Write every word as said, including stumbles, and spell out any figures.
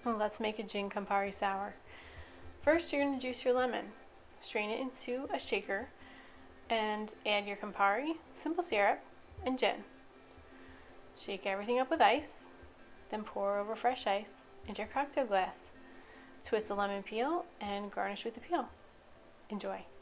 Let's make a gin Campari Sour. First, you're going to juice your lemon. Strain it into a shaker and add your Campari, simple syrup, and gin. Shake everything up with ice, then pour over fresh ice into your cocktail glass. Twist the lemon peel and garnish with the peel. Enjoy.